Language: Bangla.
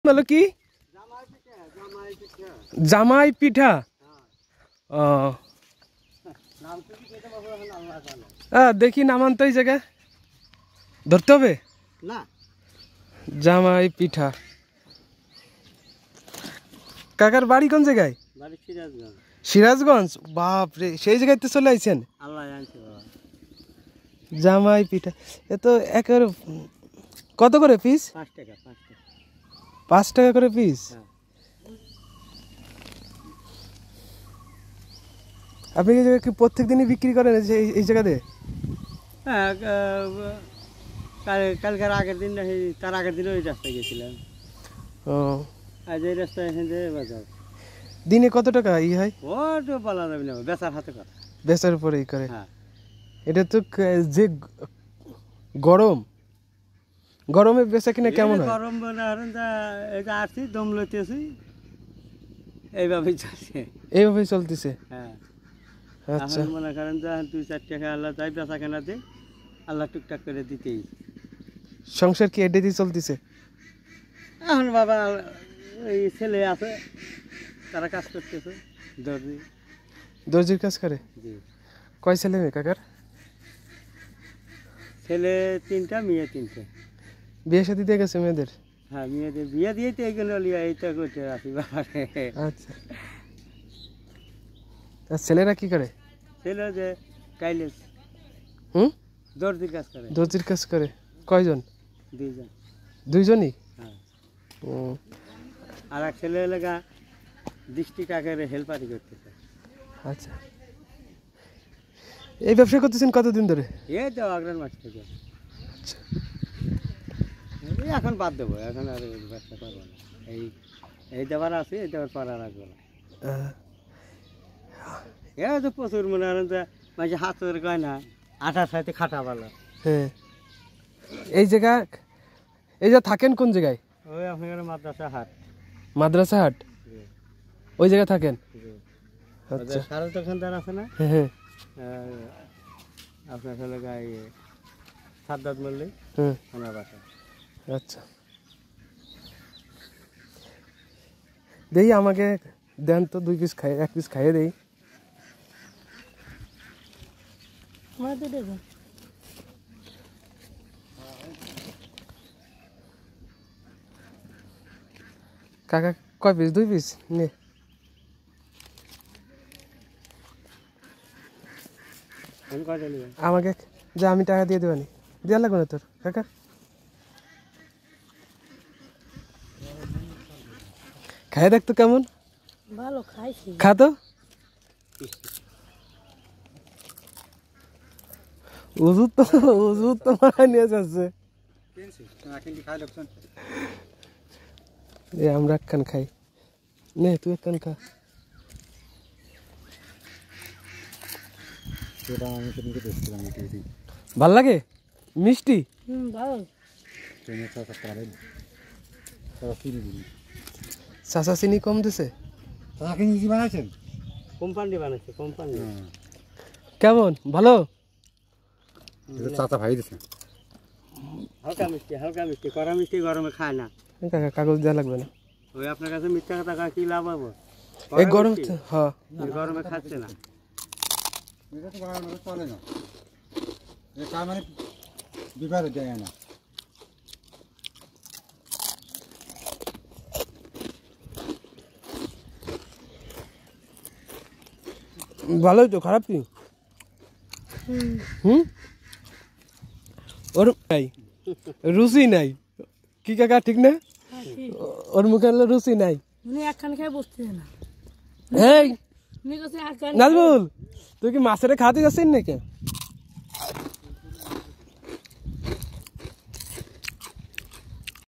বলো কি জামাই পিঠা দেখি নামান তো এই জায়গায় ধরতে হবে না জামাই পিঠা কাকার বাড়ি কোন জায়গায় সিরাজগঞ্জ বাপ রে সেই জায়গায় তো চলে আইছেন জামাই পিঠা এ তো একের কত করে পিস 5 টাকা করে পিস আপনি কি প্রত্যেক দিনই বিক্রি করেন এই জায়গাতে কালকের আগের দিন তার আগের দিন ওই রাস্তায় গেছিলাম ও আজ এই রাস্তায় এখান থেকে বাজার দিনে কত টাকা ই হয় ও তো বলা যাবে না বেচার হাতে কথা বেচার উপরেই করে হ্যাঁ এটা তো যে গরমে বেচা কিনা কেমন হয় গরম এটা আসছি দম লইতেছি এইভাবেই চলতেছে হ্যাঁ আচ্ছা মনে করেন যে 2-4 টাকা আল্লাহ যাই বেচা কেনাতে আল্লাহ টুকটাক করে দিতেই সংসার কি এডে দিয়ে চলতেছে এখন বাবা এই ছেলে আছে তারা কাজ করতেছে দর্জির কাজ করে জি কয় ছেলে মেয়ে কাকার ছেলে 3টা মেয়ে 3টে বিয়ে শাদী দিয়ে গেছে মেয়েদের হ্যাঁ মেয়েদের বিয়ে দিয়ে তো এইগুলো এইটা করতে রাখি বাবারে আচ্ছা আর ছেলেরা কি করে ছেলে যে টাইলেস দর্জির কাজ করে কয়জন 2 দুইজনই হ্যাঁ ও আর এক ছেলে লাগা ডিস্ট্রিক্ট আকারে হেল্পারি করতেছে আচ্ছা এই ব্যবসা করতেছেন কতদিন ধরে এই তো অগ্রহণ মাস থেকে আচ্ছা এখন বাদ দেবো এখন আর ব্যবসা করবো না এই দেওয়ার আছে এই দেওয়ার পর আর রাখবো না এ তো প্রচুর মনে হয় মাঝে হাত ধরে কয় না আটার সাথে খাটা ভালো হ্যাঁ এই যে থাকেন কোন জায়গায় ওই আপনার মাদ্রাসা হাট ওই জায়গায় থাকেন আচ্ছা সারা দোকানদার আছে না হ্যাঁ আপনার ছেলে গায়ে সাদ্দাত মল্লিক ওনার বাসা আচ্ছা দেই আমাকে দেন তো 2 পিস খাই 1 পিস খাইয়ে দেই কাকা কয় পিস 2 পিস নে আমাকে যা আমি টাকা দিয়ে দেবানি দেওয়া লাগবে না তোর কাকা খাই দেখ তো কেমন ভালো খাইছি খা তো ওষুধ তো মারা নিয়ে যাচ্ছে আমরা একখান খাই নে তুই একখান খা ভাল লাগে মিষ্টি চাচা চিনি কম দিছে কোম্পানি বানাইছে কোম্পানি কেমন ভালো চাচা ভাই দিছে হালকা মিষ্টি কড়া মিষ্টি গরমে খায় না কাকা কাগজ দেওয়া লাগবে না ওই আপনার কাছে মিথ্যা কথা কি লাভ হবে এই গরম হ্যাঁ গরমে খাচ্ছে না এটা তো গরমে চলে না এটা মানে বিবাদ যায় না ভালোই তো খারাপ কি ওর নাই রুচি নাই কি কাকা ঠিক না ওর মুখে রুচি নাই একখান খাই বসতে না নাজমুল তুই কি মাছের খাতে যাচ্ছিস নাকি